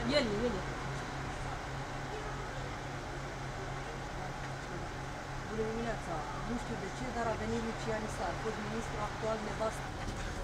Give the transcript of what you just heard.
El. Bună dimineața! Nu știu de ce, dar a venit Lucian Isar, fost ministru actual nevastă.